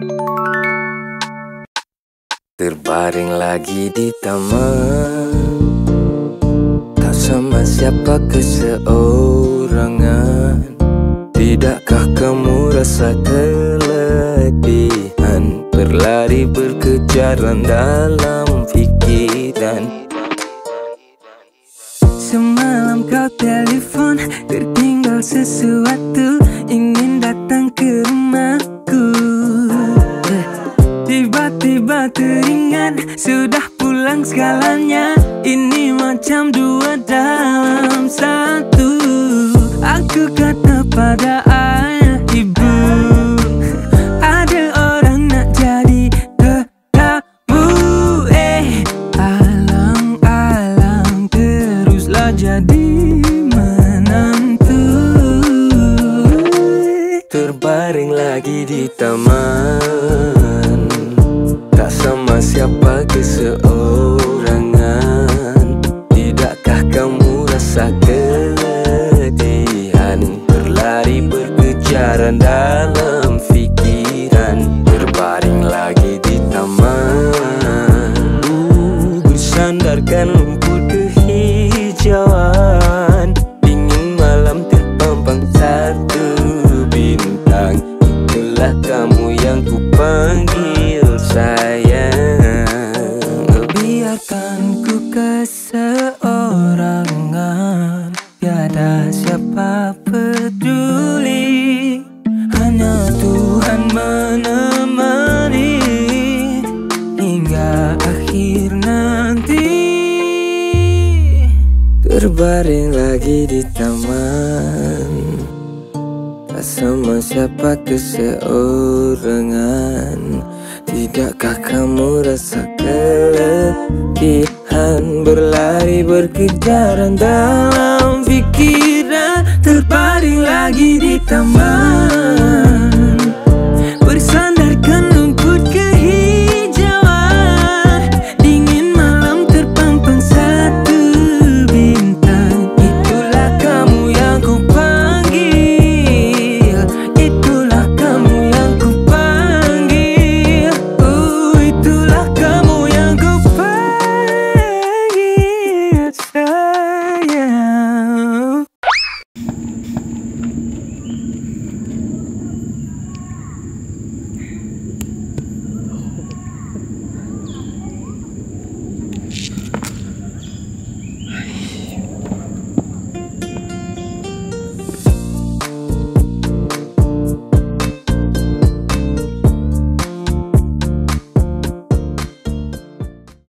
Terbaring lagi di taman, tak sama siapa keseorangan. Tidakkah kamu rasa keletihan, berlari berkejaran dalam fikiran? Semalam kau telefon, tertinggal sesuatu, ingin datang ke rumahku. Tiba-tiba teringat, sudah pulang segalanya. Ini macam dua dalam satu. Aku kata pada ayah ibu, ada orang nak jadi tetamu. Alang-alang teruslah jadi menantu. Terbaring lagi di taman, tak sama siapa keseorangan. Tidakkah kamu rasa keletihan, berlari berkejaran dalam fikiran? Terbaring lagi di taman, bersandarkan rumput kehijauan. Dingin malam terpampang satu bintang. Itulah kamu yang ku panggil sayang. Biarkan ku keseorangan, tiada siapa peduli. Hanya Tuhan menemani hingga akhir nanti. Terbaring lagi di taman, tak sama siapa keseorangan. Tidakkah kamu rasa keletihan, berlari berkejaran dalam fikiran? Terbaring lagi di taman.